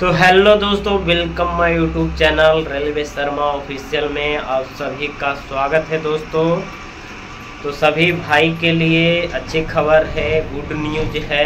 तो हेलो दोस्तों, welcome my YouTube channel railway Sharma official में आप सभी का स्वागत है दोस्तों। तो सभी भाई के लिए अच्छी खबर है, गुड न्यूज है।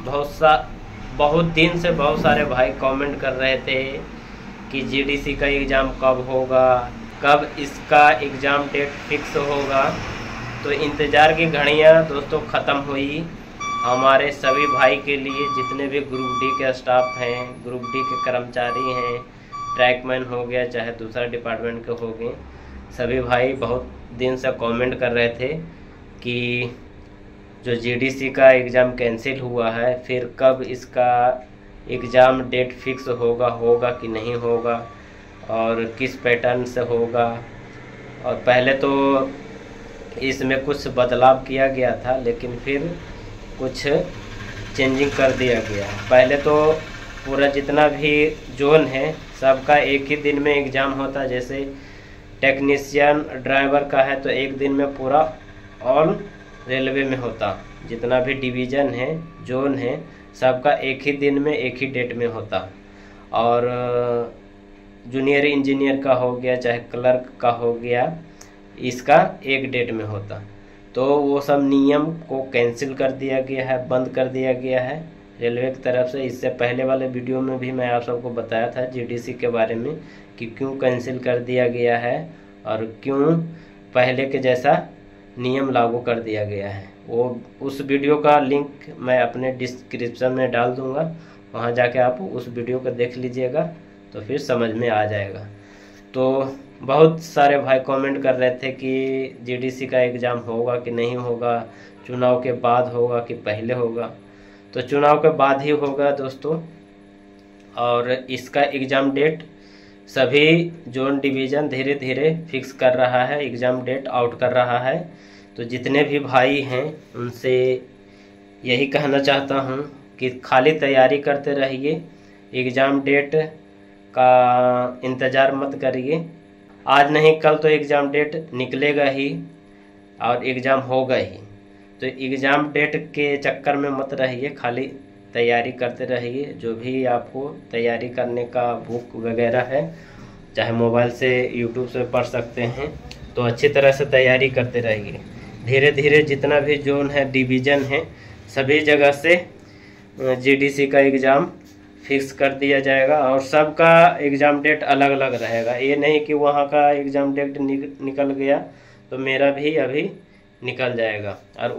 बहुत दिन से बहुत सारे भाई कमेंट कर रहे थे कि जीडीसी का एग्ज़ाम कब होगा, कब इसका एग्ज़ाम डेट फिक्स होगा। तो इंतज़ार की घड़ियां दोस्तों ख़त्म हुई हमारे सभी भाई के लिए, जितने भी ग्रुप डी के स्टाफ हैं, ग्रुप डी के कर्मचारी हैं, ट्रैकमैन हो गया चाहे दूसरा डिपार्टमेंट के हो गए, सभी भाई बहुत दिन से कमेंट कर रहे थे कि जो जीडीसी का एग्ज़ाम कैंसिल हुआ है, फिर कब इसका एग्ज़ाम डेट फिक्स होगा कि नहीं होगा और किस पैटर्न से होगा। और पहले तो इसमें कुछ बदलाव किया गया था, लेकिन फिर कुछ चेंजिंग कर दिया गया। पहले तो पूरा जितना भी जोन है सबका एक ही दिन में एग्ज़ाम होता, जैसे टेक्नीशियन ड्राइवर का है तो एक दिन में पूरा ऑल रेलवे में होता। जितना भी डिवीज़न है, जोन है, सबका एक ही दिन में एक ही डेट में होता। और जूनियर इंजीनियर का हो गया चाहे क्लर्क का हो गया, इसका एक डेट में होता। तो वो सब नियम को कैंसिल कर दिया गया है, बंद कर दिया गया है रेलवे की तरफ से। इससे पहले वाले वीडियो में भी मैं आप सबको बताया था जीडीसी के बारे में कि क्यों कैंसिल कर दिया गया है और क्यों पहले के जैसा नियम लागू कर दिया गया है। वो उस वीडियो का लिंक मैं अपने डिस्क्रिप्शन में डाल दूँगा, वहाँ जाके आप उस वीडियो को देख लीजिएगा तो फिर समझ में आ जाएगा। तो बहुत सारे भाई कमेंट कर रहे थे कि जीडीसी का एग्ज़ाम होगा कि नहीं होगा, चुनाव के बाद होगा कि पहले होगा। तो चुनाव के बाद ही होगा दोस्तों। और इसका एग्ज़ाम डेट सभी जोन डिवीज़न धीरे धीरे फिक्स कर रहा है, एग्ज़ाम डेट आउट कर रहा है। तो जितने भी भाई हैं उनसे यही कहना चाहता हूँ कि खाली तैयारी करते रहिए, एग्ज़ाम डेट का इंतज़ार मत करिए। आज नहीं कल तो एग्ज़ाम डेट निकलेगा ही और एग्ज़ाम होगा ही। तो एग्ज़ाम डेट के चक्कर में मत रहिए, खाली तैयारी करते रहिए। जो भी आपको तैयारी करने का बुक वगैरह है, चाहे मोबाइल से यूट्यूब से पढ़ सकते हैं, तो अच्छी तरह से तैयारी करते रहिए। धीरे धीरे जितना भी जोन है, डिवीज़न है, सभी जगह से जीडीसी का एग्ज़ाम फिक्स कर दिया जाएगा और सबका एग्ज़ाम डेट अलग अलग रहेगा। ये नहीं कि वहाँ का एग्ज़ाम डेट निकल गया तो मेरा भी अभी निकल जाएगा और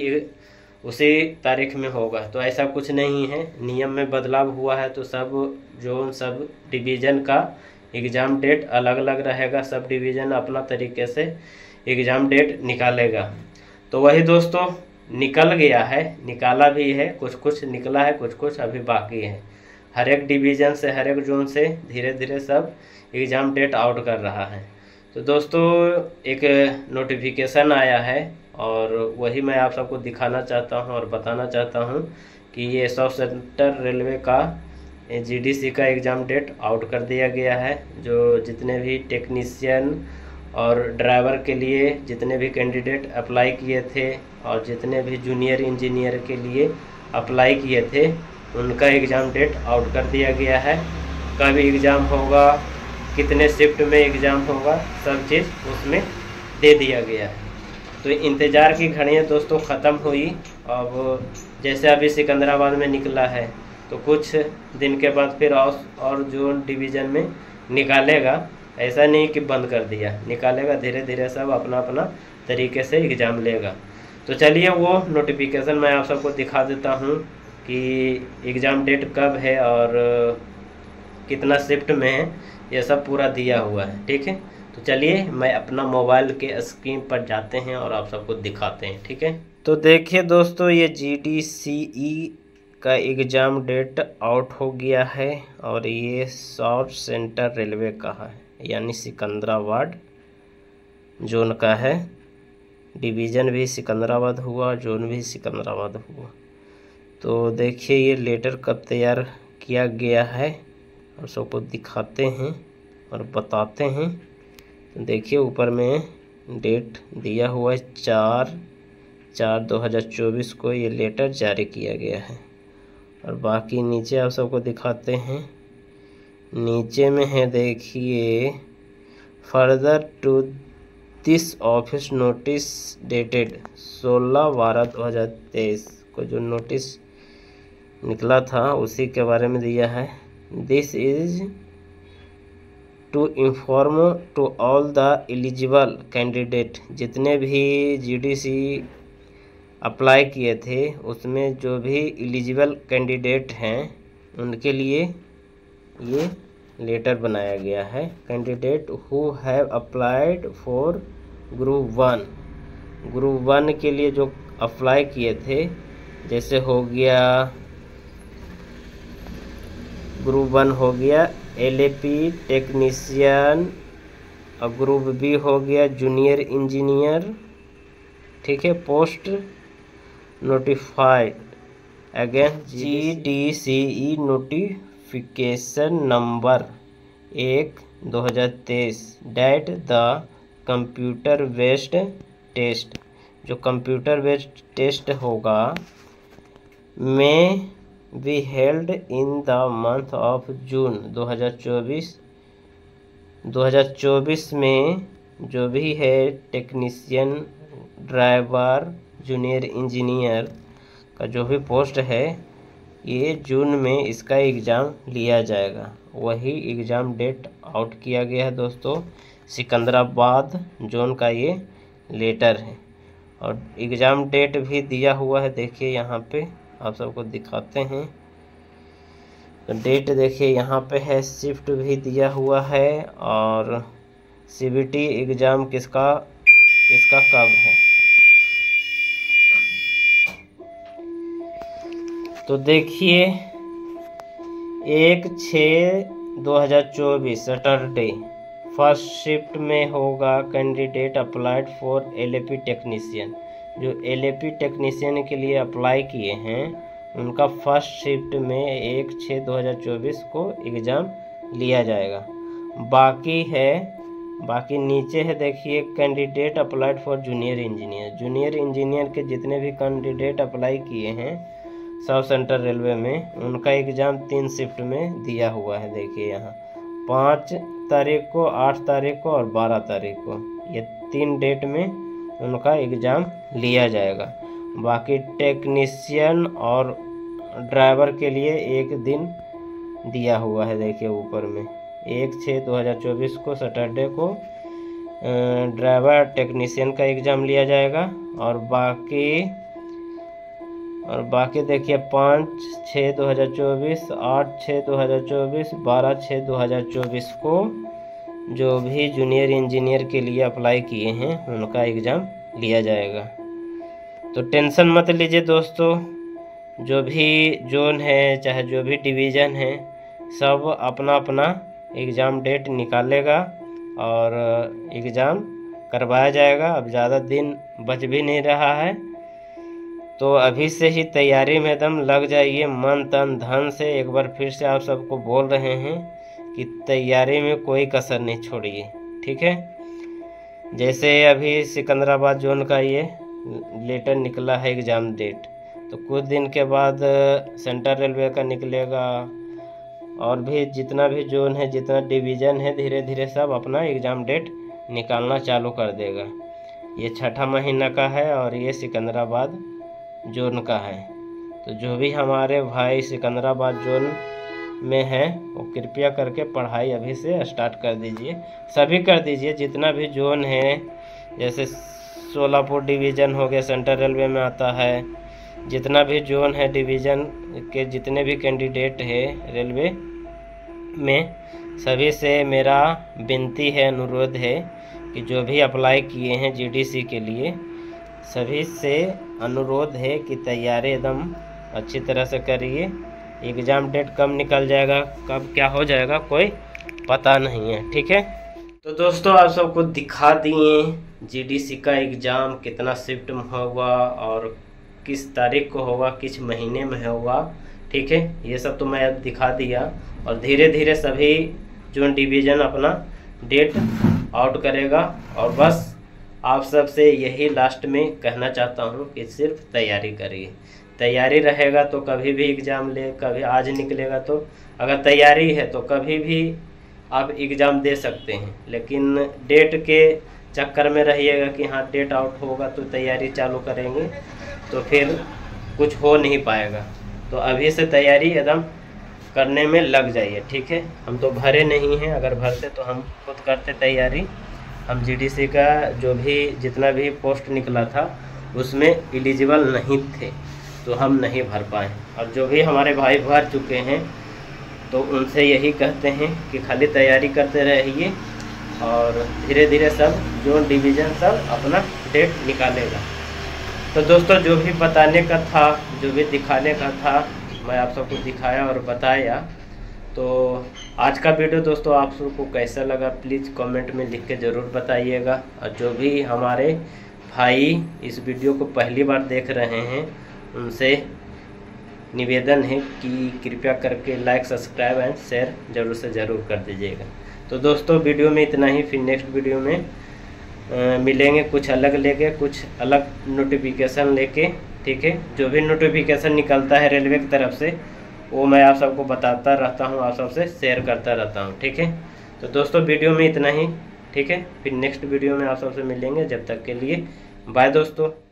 उसी तारीख में होगा। तो ऐसा कुछ नहीं है, नियम में बदलाव हुआ है तो सब जोन, सब डिवीज़न का एग्ज़ाम डेट अलग अलग रहेगा। सब डिवीज़न अपना तरीके से एग्ज़ाम डेट निकालेगा। तो वही दोस्तों, निकल गया है, निकाला भी है, कुछ निकला है, कुछ अभी बाकी है। हर एक डिवीज़न से, हर एक जोन से धीरे धीरे सब एग्ज़ाम डेट आउट कर रहा है। तो दोस्तों एक नोटिफिकेशन आया है और वही मैं आप सबको दिखाना चाहता हूं और बताना चाहता हूं कि ये साउथ सेंट्रल रेलवे का जीडीसी का एग्ज़ाम डेट आउट कर दिया गया है। जो जितने भी टेक्नीशियन और ड्राइवर के लिए जितने भी कैंडिडेट अप्लाई किए थे और जितने भी जूनियर इंजीनियर के लिए अप्लाई किए थे, उनका एग्ज़ाम डेट आउट कर दिया गया है। कब एग्ज़ाम होगा, कितने शिफ्ट में एग्ज़ाम होगा, सब चीज़ उसमें दे दिया गया है। तो इंतज़ार की घड़ियां दोस्तों ख़त्म हुई। अब जैसे अभी सिकंदराबाद में निकला है तो कुछ दिन के बाद फिर और जोन डिवीज़न में निकालेगा। ऐसा नहीं कि बंद कर दिया, निकालेगा। धीरे धीरे सब अपना अपना तरीके से एग्ज़ाम लेगा। तो चलिए वो नोटिफिकेशन मैं आप सबको दिखा देता हूँ कि एग्ज़ाम डेट कब है और कितना शिफ्ट में है, ये सब पूरा दिया हुआ है। ठीक है, तो चलिए मैं अपना मोबाइल के स्क्रीन पर जाते हैं और आप सबको दिखाते हैं। ठीक है, तो देखिए दोस्तों, ये जीडीसीई का एग्ज़ाम डेट आउट हो गया है और ये साउथ सेंट्रल रेलवे का है, यानी सिकंदराबाद जोन का है। डिवीज़न भी सिकंदराबाद हुआ, जोन भी सिकंदराबाद हुआ। तो देखिए ये लेटर कब तैयार किया गया है और सबको दिखाते हैं और बताते हैं। तो देखिए ऊपर में डेट दिया हुआ है 4/4/2024 को ये लेटर जारी किया गया है। और बाकी नीचे आप सबको दिखाते हैं नीचे में है देखिए, further to this office notice dated 16/12/2023 को जो नोटिस निकला था उसी के बारे में दिया है। This is to inform to all the eligible candidate, जितने भी जीडीसी अप्लाई किए थे उसमें जो भी एलिजिबल कैंडिडेट हैं उनके लिए ये लेटर बनाया गया है। Candidate who have applied for group 1 के लिए जो अप्लाई किए थे, जैसे हो गया ग्रुप 1 हो गया एलएपी टेक्नीशियन, और ग्रुप बी हो गया जूनियर इंजीनियर, ठीक है। Post notified again GDCE notification number 1/2023 date the computer based test, जो कंप्यूटर बेस्ड टेस्ट होगा में be held in the month of June 2024 में जो भी है टेक्नीशियन, ड्राइवर, जूनियर इंजीनियर का जो भी पोस्ट है, ये जून में इसका एग्ज़ाम लिया जाएगा। वही एग्ज़ाम डेट आउट किया गया है दोस्तों, सिकंदराबाद जोन का ये लेटर है। और एग्ज़ाम डेट भी दिया हुआ है, देखिए यहाँ पे आप सबको दिखाते हैं। तो डेट देखिए यहाँ पे है, शिफ्ट भी दिया हुआ है, और सीबीटी एग्ज़ाम किसका कब है। तो देखिए 1/6/2024 सैटरडे फर्स्ट शिफ्ट में होगा candidate applied for LAP technician, जो एलएपी टेक्नीशियन के लिए अप्लाई किए हैं उनका फर्स्ट शिफ्ट में 1/6/2024 को एग्ज़ाम लिया जाएगा। बाकी नीचे है देखिए, candidate applied for junior engineer के जितने भी कैंडिडेट अप्लाई किए हैं साउथ सेंट्रल रेलवे में, उनका एग्ज़ाम 3 शिफ्ट में दिया हुआ है। देखिए यहाँ 5 तारीख को, 8 तारीख को और 12 तारीख को, ये 3 डेट में उनका एग्ज़ाम लिया जाएगा। बाकी टेक्नीशियन और ड्राइवर के लिए 1 दिन दिया हुआ है, देखिए ऊपर में 1/6/2024 को सैटरडे को ड्राइवर टेक्नीशियन का एग्ज़ाम लिया जाएगा। और बाकी देखिए 5/6/2024, 8/6/2024, 12/6/2024 को जो भी जूनियर इंजीनियर के लिए अप्लाई किए हैं उनका एग्ज़ाम लिया जाएगा। तो टेंशन मत लीजिए दोस्तों, जो भी जोन है चाहे जो भी डिवीज़न है, सब अपना अपना एग्ज़ाम डेट निकालेगा और एग्ज़ाम करवाया जाएगा। अब ज़्यादा दिन बच भी नहीं रहा है, तो अभी से ही तैयारी में एकदम लग जाइए, मन तन धन से। एक बार फिर से आप सबको बोल रहे हैं कि तैयारी में कोई कसर नहीं छोड़िए, ठीक है। जैसे अभी सिकंदराबाद जोन का ये लेटर निकला है एग्ज़ाम डेट, तो कुछ दिन के बाद सेंट्रल रेलवे का निकलेगा, और भी जितना भी जोन है, जितना डिवीज़न है, धीरे धीरे सब अपना एग्ज़ाम डेट निकालना चालू कर देगा। ये 6ठा महीना का है और ये सिकंदराबाद जोन का है। तो जो भी हमारे भाई सिकंदराबाद जोन में हैं वो कृपया करके पढ़ाई अभी से स्टार्ट कर दीजिए, सभी कर दीजिए। जितना भी जोन है, जैसे सोलापुर डिवीज़न हो गया, सेंट्रल रेलवे में आता है, जितना भी जोन है डिवीज़न के जितने भी कैंडिडेट है रेलवे में, सभी से मेरा विनती है, अनुरोध है कि जो भी अप्लाई किए हैं जीडीसी के लिए, सभी से अनुरोध है कि तैयारी एकदम अच्छी तरह से करिए। एग्ज़ाम डेट कब निकल जाएगा, कब क्या हो जाएगा, कोई पता नहीं है, ठीक है। तो दोस्तों आप सबको दिखा दिए जीडीसी का एग्ज़ाम कितना शिफ्ट में होगा और किस तारीख को होगा, किस महीने में होगा, ठीक है। ये सब तो मैं दिखा दिया, और धीरे धीरे सभी जो डिवीज़न अपना डेट आउट करेगा। और बस आप सब से यही लास्ट में कहना चाहता हूँ कि सिर्फ तैयारी करिए, तैयारी रहेगा तो कभी भी एग्ज़ाम ले, कभी आज निकलेगा तो अगर तैयारी है तो कभी भी आप एग्ज़ाम दे सकते हैं। लेकिन डेट के चक्कर में रहिएगा कि हाँ डेट आउट होगा तो तैयारी चालू करेंगे, तो फिर कुछ हो नहीं पाएगा। तो अभी से तैयारी एकदम करने में लग जाइए, ठीक है। हम तो भरे नहीं हैं, अगर भरते तो हम खुद करते तैयारी। हम जीडीसी का जो भी जितना भी पोस्ट निकला था उसमें एलिजिबल नहीं थे, तो हम नहीं भर पाए। और जो भी हमारे भाई भर चुके हैं तो उनसे यही कहते हैं कि खाली तैयारी करते रहिए और धीरे धीरे सब जोन डिवीज़न सब अपना डेट निकालेगा। तो दोस्तों जो भी बताने का था, जो भी दिखाने का था, मैं आप सबको दिखाया और बताया। तो आज का वीडियो दोस्तों आप सबको कैसा लगा प्लीज़ कमेंट में लिख के ज़रूर बताइएगा। और जो भी हमारे भाई इस वीडियो को पहली बार देख रहे हैं उनसे निवेदन है कि कृपया करके लाइक, सब्सक्राइब एंड शेयर ज़रूर से ज़रूर कर दीजिएगा। तो दोस्तों वीडियो में इतना ही, फिर नेक्स्ट वीडियो में मिलेंगे कुछ अलग लेके, कुछ अलग नोटिफिकेशन लेके, ठीक है। जो भी नोटिफिकेशन निकलता है रेलवे की तरफ से वो मैं आप सबको बताता रहता हूँ, आप सबसे शेयर करता रहता हूँ, ठीक है। तो दोस्तों वीडियो में इतना ही, ठीक है। फिर नेक्स्ट वीडियो में आप सबसे मिलेंगे, जब तक के लिए बाय दोस्तों।